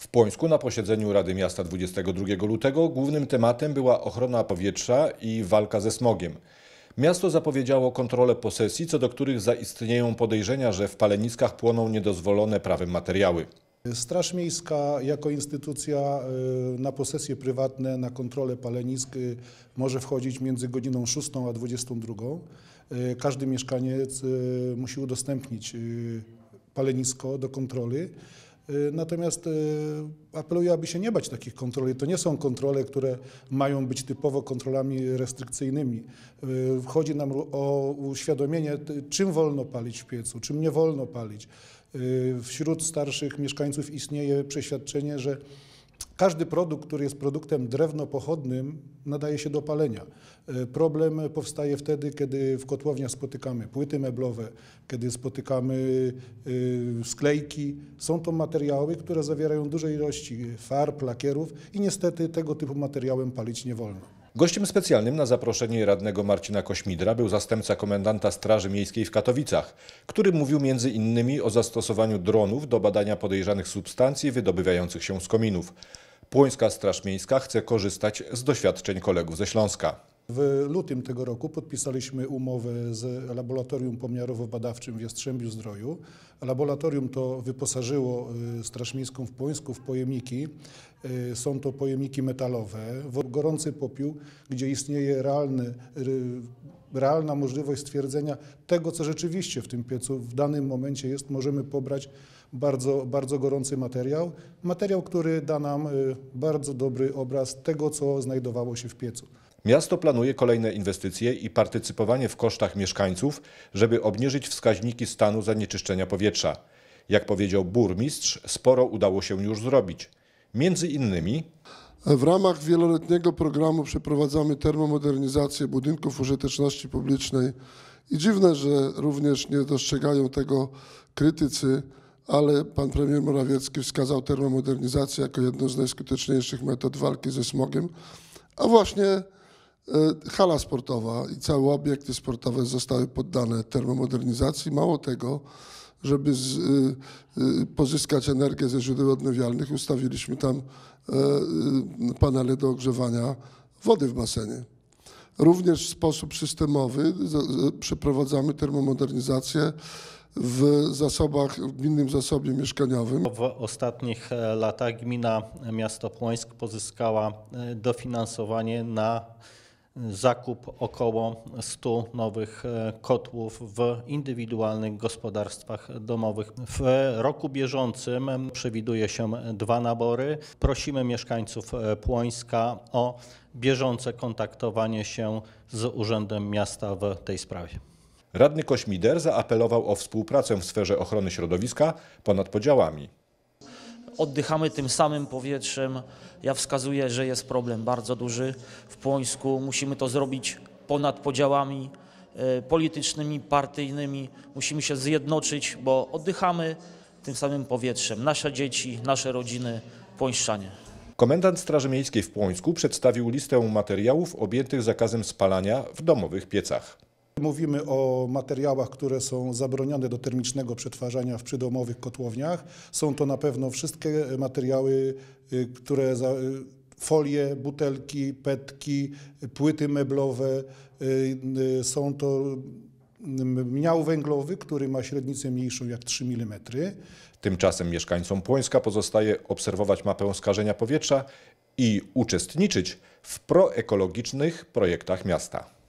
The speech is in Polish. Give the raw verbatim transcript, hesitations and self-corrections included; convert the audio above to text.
W Płońsku na posiedzeniu Rady Miasta dwudziestego drugiego lutego głównym tematem była ochrona powietrza i walka ze smogiem. Miasto zapowiedziało kontrolę posesji, co do których zaistnieją podejrzenia, że w paleniskach płoną niedozwolone prawem materiały. Straż Miejska jako instytucja na posesje prywatne, na kontrolę palenisk może wchodzić między godziną szóstą a dwudziestą drugą. Każdy mieszkaniec musi udostępnić palenisko do kontroli. Natomiast apeluję, aby się nie bać takich kontroli. To nie są kontrole, które mają być typowo kontrolami restrykcyjnymi. Chodzi nam o uświadomienie, czym wolno palić w piecu, czym nie wolno palić. Wśród starszych mieszkańców istnieje przeświadczenie, że każdy produkt, który jest produktem drewnopochodnym, nadaje się do palenia. Problem powstaje wtedy, kiedy w kotłowniach spotykamy płyty meblowe, kiedy spotykamy sklejki. Są to materiały, które zawierają duże ilości farb, lakierów i niestety tego typu materiałem palić nie wolno. Gościem specjalnym na zaproszenie radnego Marcina Kośmidra był zastępca komendanta Straży Miejskiej w Katowicach, który mówił między innymi o zastosowaniu dronów do badania podejrzanych substancji wydobywających się z kominów. Płońska Straż Miejska chce korzystać z doświadczeń kolegów ze Śląska. W lutym tego roku podpisaliśmy umowę z Laboratorium Pomiarowo-Badawczym w Jastrzębiu-Zdroju. Laboratorium to wyposażyło Straż Miejską w Płońsku w pojemniki. Są to pojemniki metalowe, gorący popiół, gdzie istnieje realny, realna możliwość stwierdzenia tego, co rzeczywiście w tym piecu w danym momencie jest. Możemy pobrać bardzo, bardzo gorący materiał, materiał, który da nam bardzo dobry obraz tego, co znajdowało się w piecu. Miasto planuje kolejne inwestycje i partycypowanie w kosztach mieszkańców, żeby obniżyć wskaźniki stanu zanieczyszczenia powietrza. Jak powiedział burmistrz, sporo udało się już zrobić. Między innymi w ramach wieloletniego programu przeprowadzamy termomodernizację budynków użyteczności publicznej i dziwne, że również nie dostrzegają tego krytycy, ale pan premier Morawiecki wskazał termomodernizację jako jedną z najskuteczniejszych metod walki ze smogiem, a właśnie hala sportowa i całe obiekty sportowe zostały poddane termomodernizacji. Mało tego, żeby z, y, pozyskać energię ze źródeł odnawialnych, ustawiliśmy tam y, panele do ogrzewania wody w basenie. Również w sposób systemowy z, przeprowadzamy termomodernizację w zasobach, w gminnym zasobie mieszkaniowym. W ostatnich latach gmina miasto Płońsk pozyskała dofinansowanie na zakup około stu nowych kotłów w indywidualnych gospodarstwach domowych. W roku bieżącym przewiduje się dwa nabory. Prosimy mieszkańców Płońska o bieżące kontaktowanie się z Urzędem Miasta w tej sprawie. radny Kośmider zaapelował o współpracę w sferze ochrony środowiska ponad podziałami. Oddychamy tym samym powietrzem. Ja wskazuję, że jest problem bardzo duży w Płońsku. Musimy to zrobić ponad podziałami politycznymi, partyjnymi. Musimy się zjednoczyć, bo oddychamy tym samym powietrzem. Nasze dzieci, nasze rodziny, płońszczanie. Komendant Straży Miejskiej w Płońsku przedstawił listę materiałów objętych zakazem spalania w domowych piecach. Mówimy o materiałach, które są zabronione do termicznego przetwarzania w przydomowych kotłowniach. Są to na pewno wszystkie materiały, które za, folie, butelki, petki, płyty meblowe. Są to mniał węglowy, który ma średnicę mniejszą jak trzy milimetry. Tymczasem mieszkańcom Płońska pozostaje obserwować mapę skażenia powietrza i uczestniczyć w proekologicznych projektach miasta.